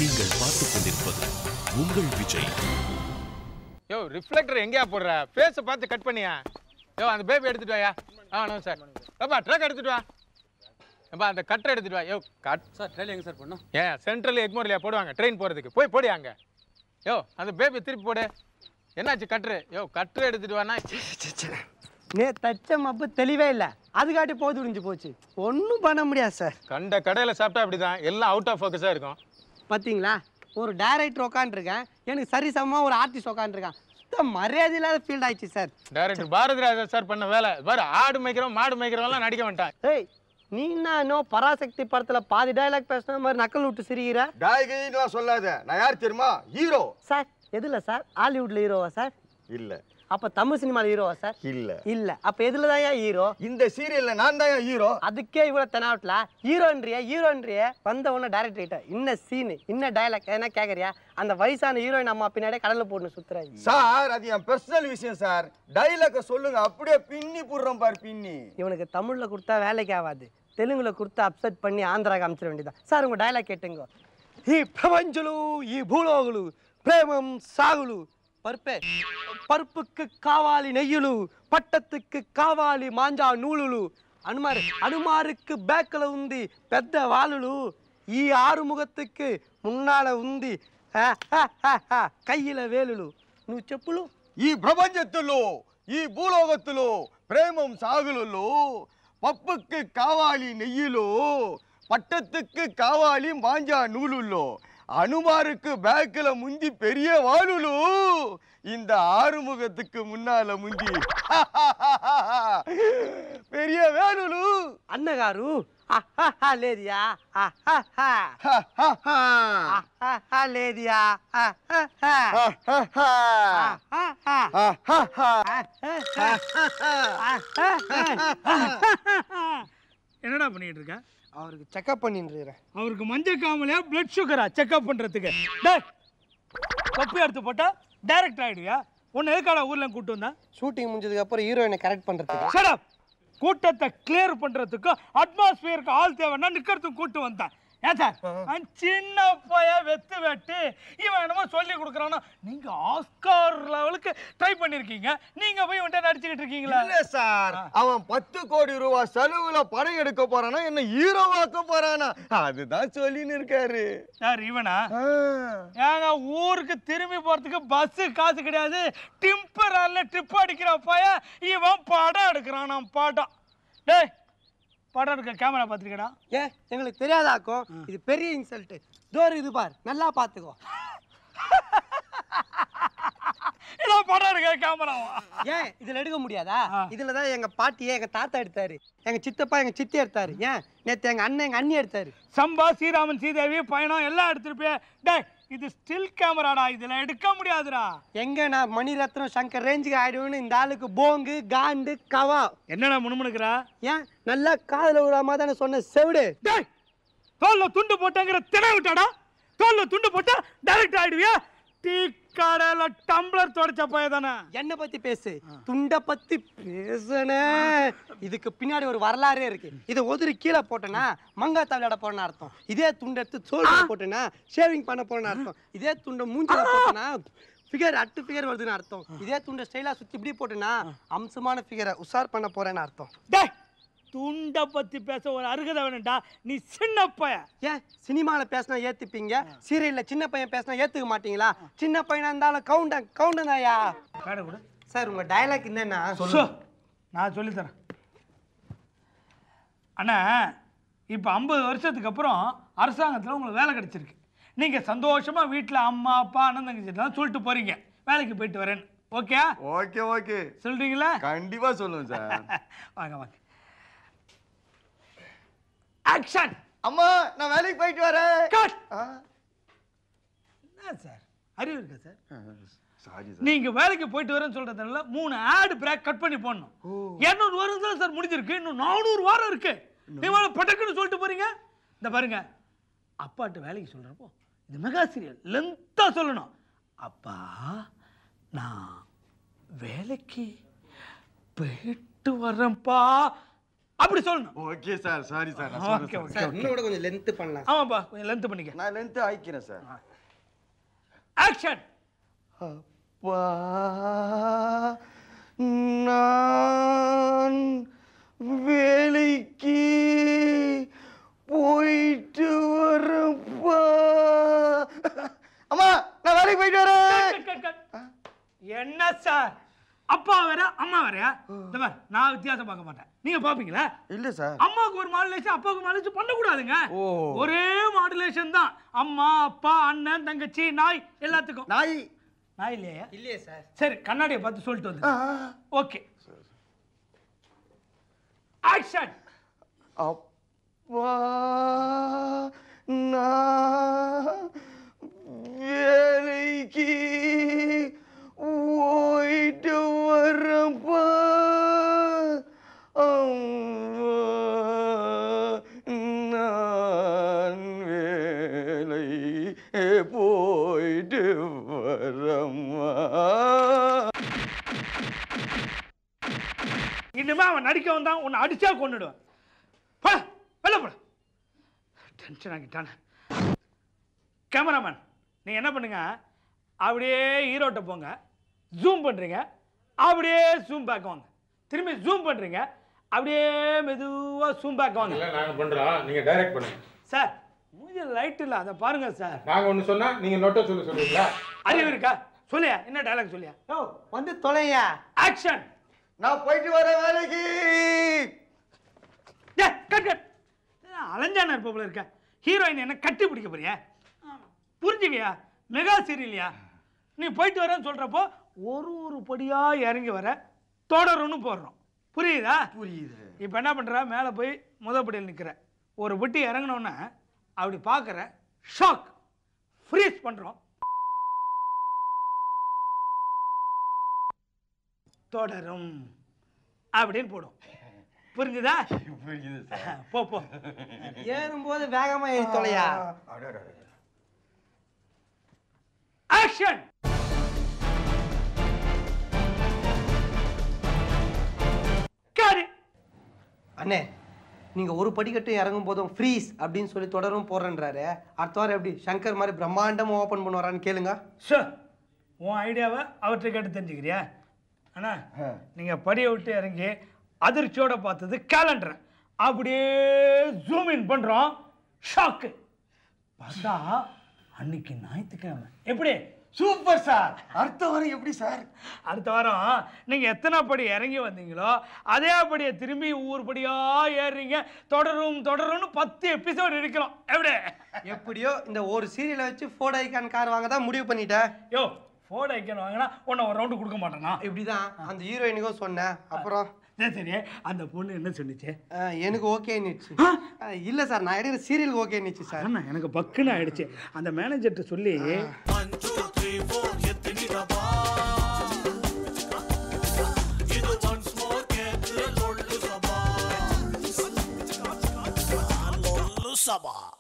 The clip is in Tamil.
நீங்கள் பார்த்துக் கொண்டிருப்பது உங்கள் விஜய். யோ ரிஃப்ளெக்டர் எங்கயா போடுற? ஃபேஸை பார்த்து கட் பண்ணியா? யோ அந்த பேபி எடுத்துட்டு வாயா. No sir. அப்பா ட்ரக் எடுத்துட்டு வா. அப்பா அந்த கட்டர் எடுத்துட்டு வா. யோ கட் சார் ட்ரெயின் எங்க சார் பண்ணோம்? ஏன் சென்ட்ரல் எக்மோர்லையா போடுவாங்க ட்ரெயின் போகிறதுக்கு? போய் போடியாங்க. யோ அந்த பேபி திருப்பி போடு. என்னாச்சு கட்ரு? யோ கட்டர் எடுத்துட்டு வானா. நே தச்ச மப்பு தெளிவே இல்லை, அதுக்காட்டி போது உறிஞ்சு போச்சு. ஒன்றும் பண்ண முடியாது சார். கண்ட கடையில் சாப்பிட்டா அப்படிதான், எல்லாம் அவுட் ஆஃப் ஃபோக்கஸாக இருக்கும். பார்த்தீங்களா, ஒரு டைரக்டர் உட்காந்துருக்கேன், எனக்கு சரிசமமாக ஒரு ஆர்டிஸ்ட் உட்காந்துருக்கான். சுத்த மரியாதை இல்லாத ஃபீல்ட் ஆயிடுச்சு sir. Director Bharathi Raja sir பண்ண வேலை பாரு. ஆடு மேய்க்கிறோம் மாடு மேய்க்கிறவங்களாம் நடிக்க மாட்டான். ஏய் நீ இன்னும் பராசக்தி படத்தில் பாதி டைலாக் பேசுன மாதிரி நக்கல் விட்டு சிரிக்கிற. டைலாக் சொல்லாத. நான் யார் தெரியுமா? Hero sir. எதுல சார்? ஹாலிவுட்ல ஹீரோவா சார்? இல்ல. அப்ப தமிழ் சினிமால ஹீரோவா சார்? இல்ல. இல்ல. அப்ப எதுல தான் ஹீரோ? இந்த சீரியல்ல நான் தான் ஹீரோ. அதுக்கே இவ்வளவு தெனாவட்ல ஹீரோன்றிய வந்த உடனே டைரக்டர் இன்ன சீன் இன்ன டைலாக் என்ன கேக்குறியா? அந்த வயசான ஹீரோயின் அம்மா பின்னாடியே கடல்ல போட்டு சுத்துறாங்க சார். அது என் பர்சனல் விஷயம் சார். டைலாக் சொல்லுங்க, அப்படியே பின்னி புடுறோம் பாரு பின்னி. இவனுக்கு தமிழ்ல கொடுத்தா வேலைக்கு ஆகாது, தெலுங்குல கொடுத்தா அப்செட் பண்ணி ஆந்திராக்கு அமிச்சிட வேண்டியதான். சார் உங்க டைலாக் கேட்டுங்க. ఈ ప్రపంచలు ఈ భూలోగులు ప్రేమం సాగులు పర్పే పరుపుకు కావాలి నెయ్యులు పట్టத்துக்கு కావాలి మాంజా నూలులు అనుమారుకు బ్యాక్ల ఉంది పెద్ద వాలులు ఈ ఆరుముగத்துக்கு మున్నాల ఉంది కయ్యిల వేలులు. నువ్వు చెప్పులు. ఈ ప్రపంచత్తులో ఈ భూలోకత్తులో ప్రేమం సాగులలో పప్పుக்கு కావాలి నెయ్యిలో பட்டத்துக்கு காவாலி மாஞ்சா நூலுள்ளோ அனுமாருக்கு பேக்கில் முந்தி பெரிய வாலுலு இந்த ஆறுமுகத்துக்கு முன்னால முந்தி பெரிய வேலுலு. అన్నగారు లేదియా లేదియా என்னடா பண்ணிட்டு இருக்க? அவருக்கு செக்அப் பண்ணிட்டு இருக்கிறேன். அவருக்கு மஞ்சள் காமலையா பிளட் சுகரா செக்அப் பண்றதுக்கு? தொப்பி எடுத்து போட்டா டைரக்ட் ஆயிடுவியா? உன்னை எதுக்காடா ஊர்ல கூட்டு வந்தா? ஷூட்டிங் முடிஞ்சதுக்கு அப்புறம் ஹீரோயினை கரெக்ட் பண்றதுக்கு. Shut up. கூட்டத்தை கிளியர் பண்றதுக்கு அட்மாஸ்பியருக்கு ஆள் தேவைன்னா நிக்கிறதுக்கு கூட்டு வந்தான். ஏன் சார் சின்ன பைய வெத்து வெட்டு இவன் என்னமோ சொல்லி கொடுக்குறான்னா நீங்க ஆஸ்கார் லெவலுக்கு ட்ரை பண்ணிருக்கீங்க, நீங்க போய் வந்துட்டு நடிச்சுக்கிட்டு இருக்கீங்களா? இல்ல சார், அவன் 10 கோடி ரூபாய் செலவுல படம் எடுக்க போறானா என்ன ஹீரோவாக்க போறானா அதுதான் சொல்லின்னு இருக்காரு. சார் இவனா? ஏங்க ஊருக்கு திரும்பி போறதுக்கு பஸ் காசு கிடையாது, டிம்பரால ட்ரிப் அடிக்கிற பைய இவன் படம் எடுக்கிறான். நான் படம் டேய் படம் எடுக்க கேமரா பார்த்துருக்கடா? ஏன் எங்களுக்கு தெரியாதாக்கும்? இது பெரிய இன்சல்ட். டோர் இது பார், நல்லா பார்த்துக்கோ. இதோ படம் எடுக்க கேமராவா? ஏன் இதுல எடுக்க முடியாதா? இதுல தான் எங்க பாட்டியே எங்க தாத்தா எடுத்தாரு, எங்க சித்தப்பா எங்க சித்தி எடுத்தாரு, ஏன் நேத்து எங்க அண்ணன் எங்க அண்ணி எடுத்தாரு. சம்பா ஸ்ரீராமன் சீதேவி பயணம் எல்லாம் எடுத்துருப்பே. டேய் இது ஸ்டில் கேமராடா, இதுல எடுக்க முடியாதுடா. எங்க நான் மணிரத்னம் சங்கர் ரேஞ்சுக்கு ஆயிடுவேன்னு இந்த ஆளுக்கு போங்கு காண்டு கவா. என்னடா முணுமுணுக்குறா? ஏன் நல்லா காதல விடாம தானே சொன்ன செவிடு. டேய் தோல்ல துண்டு போட்டேங்கிற திணை விட்டாடா. தோல்ல துண்டு போட்டா டைரக்ட் ஆயிடுவியா? டீ கடையில டம்ளர் தொடச்ச பைய தானே. என்ன பத்தி பேசு, துண்ட பத்தி பேசுனே. இதுக்கு பின்னாடி ஒரு வரலாறே இருக்கு. இதை ஒதுரி கீழே போட்டேன்னா மங்காத்தா விளையாட போறேன்னு அர்த்தம். இதே துண்டை எடுத்து சோல்ல போட்டேன்னா ஷேவிங் பண்ண போறேன்னு அர்த்தம். இதே துண்டை மூஞ்சில போட்டேன்னா ஃபிகர் அட்டு ஃபிகர் வருதுன்னு அர்த்தம். இதே துண்டை ஸ்டைலா சுத்தி இப்படி போட்டேன்னா அம்சமான ஃபிகரை உஷார் பண்ண போறேன்னு அர்த்தம். டேய் துண்டை பத்தி பேச ஒரு அருகதை வேணும்டா. நீ சின்ன பையன். ஏன் சினிமாவில் பேசினா ஏற்றுப்பீங்க, சீரியலில் சின்ன பையன் பேசினா ஏற்றுக்க மாட்டீங்களா? சின்ன பையனாக இருந்தாலும் கவுண்டன் தாயா. சார் உங்கள் டைலாக் என்னன்னா சொல்லு, நான் சொல்லித்தரேன். அண்ணா இப்போ 50 வருஷத்துக்கு அப்புறம் அரசாங்கத்தில் உங்களுக்கு வேலை கிடைச்சிருக்கு. நீங்கள் சந்தோஷமாக வீட்டில் அம்மா அப்பா அண்ணன் தங்கச்சிலாம் சொல்லிட்டு போகிறீங்க வேலைக்கு போயிட்டு வரேன்னு. ஓகே ஓகே ஓகே சொல்கிறீங்களா? கண்டிப்பாக சொல்லுவேன் சார். வாங்க வாங்க ஆக்ஷன். அம்மா நான் வேலைக்கு போயிட்டு வரேன். கட். என்ன சார் அறிவு இருக்கா சார்? Sorry sir. நீங்க வேலைக்கு போயிட்டு வரேன்னு சொல்றதுனால 3 ஆட் பிரேக் கட் பண்ணி போடணும். 200 வாரம் தான் சார் முடிஞ்சிருக்கு, இன்னும் 400 வாரம் இருக்கு. நீங்க பட்டக்குன்னு சொல்லிட்டு போறீங்க. இந்த பாருங்க, அப்பாட்ட வேலைக்கு சொல்றப்போ இது மெகா சீரியல் லென்த்தா சொல்லணும். அப்பா நான் வேலைக்கு போயிட்டு வரேன்ப்பா அப்படி சொல்லணும். Okay sir, sorry sir. Okay okay. Sir இன்னும் கூட கொஞ்சம் லென்த் பண்ணலாம். ஆமாப்பா, கொஞ்சம் லென்த் பண்ணிக்க. நான் லென்த் ஆயிக்கிறேன் சார். ஆக்ஷன். அப்பா நான் வேலைக்கு போயிட்டு வரப்பா. அம்மா நான் வேலைக்கு போயிட்டு வரேன். என்ன சார், அப்பா வேற அம்மா வேறயா? இந்த மாதிரி நான் வித்தியாசம் பார்க்க மாட்டேன். நீங்க பாப்பீங்களா? இல்ல சார். அம்மாவுக்கு ஒரு மாடுலேஷன், அப்பாவுக்கு மாடுலேஷன் பண்ண கூடாதுங்க. ஒரே மாடுலேஷன் தான். அம்மா, அப்பா, அண்ணன், தங்கச்சி, நாய் எல்லாத்துக்கும். நாய் நாய் இல்லையா? இல்லையே சார். சரி, கண்ணாடியை பார்த்து சொல்லிட்டு வந்து. ஓகே. ஆக்ஷன். அப்பா நான் வேலைக்கு போயிட்டு வரப்பா. அம்மா நான் வேலை போயிட்டு வரம்மா. இனிமே அவன் நடிக்க வந்தான், உன்னை அடிச்சா கொன்னுடுவேன். வெளில போட. டென்ஷன் ஆகிட்டான. கேமராமேன், நீங்க என்ன பண்ணுங்க, அப்படியே ஹீரோட்ட போங்க, ஜூம் பண்றீங்க, அப்படியே ஜூம் பேக் வாங்க, திரும்பி ஜூம் பண்றீங்க, அப்படியே மெதுவா ஜூம் பேக் வாங்க. நாங்க பண்றோம், நீங்க டைரக்ட் பண்ணுங்க. சார் மூஞ்சி லைட் இல்ல, அதை பாருங்க சார். நாங்க ஒன்னு சொன்னா நீங்க நோட்டை சொல்லுவீங்களா? அறிவு இருக்கா? சொல்லியா, என்ன டயலாக் சொல்லியா? வந்து தொலையா. ஆக்ஷன். நான் போயிட்டு வரேன் வேலைக்கு. Cut cut. அலஞ்சான இருப்ப இருக்க ஹீரோயின் என்ன கட்டி பிடிக்க போறியா? புரிஞ்சுக்கயா, மெகா சீரியல்யா. நீ போயிட்டு வரேன்னு சொல்றப்போ ஒரு படியா இறங்கி வர தொடரும்னு போடுறோம். புரியுதா? புரியுது. இப்போ என்ன பண்ற, மேலே போய் முதப்படியில் நிற்கிற, ஒரு விட்டு இறங்கினோன்னே அப்படி பார்க்குற, ஷாக் ஃப்ரீஸ் பண்றோம், தொடரும் அப்படின்னு போடும். புரிஞ்சுதா? புரியுது சார். போ போ. ஏறும்போது வேகமா ஏறி தொலையா. ஆக்ஷன். காரி. அண்ணே, நீங்க ஒரு படிக்கட்டும் இறங்கும் போதும் ஃப்ரீஸ் அப்படின்னு சொல்லி தொடரும் போடுறேன்றாரு. அடுத்த வாரம் எப்படி சங்கர் மாதிரி பிரம்மாண்டமா ஓபன் பண்ணுவாரான்னு கேளுங்க. சார், உன் ஐடியாவை அவற்றை கேட்டு தெரிஞ்சுக்கிறியா? அண்ணா, நீங்க படியை விட்டு இறங்கி அதிர்ச்சியோட பார்த்தது கேலண்டர், அப்படியே ஜூம் இன் பண்றோம், ஷாக்கு. பார்த்தா அன்னைக்கு ஞாயிற்றுக்கிழமை. எப்படி? Super sir. அடுத்த வாரம் எப்படி சார்? அடுத்த வாரம் நீங்க எத்தனை படி இறங்கி வந்தீங்களோ அதே படியை திரும்பி ஒவ்வொரு படியா ஏறுறீங்க, தொடரும் தொடரும்னு 10 எபிசோடு இருக்கிறோம். எப்படி? எப்படியோ இந்த ஒரு சீரியலை வச்சு ஃபோர்ட் ஐகான் கார் வாங்க தான் முடிவு பண்ணிட்டேன். யோ, ஃபோர்ட் ஐகான் வாங்கினா உன்னை ஒரு ரவுண்டு கொடுக்க மாட்டேனா? இப்படிதான் அந்த ஹீரோயினுக்கும் சொன்னேன். அப்புறம் சரி, அந்த பொண்ணு என்ன சொன்னிச்சு? எனக்கு ஓகேன்னுச்சு. இல்ல சார், நான் எடுக்கிற சீரியல் ஓகேன்னுச்சு சார். அண்ணா, எனக்கு பக்குன்னு ஆயிடுச்சு. அந்த மேனேஜர்கிட்ட சொல்லி Lollu Sabha.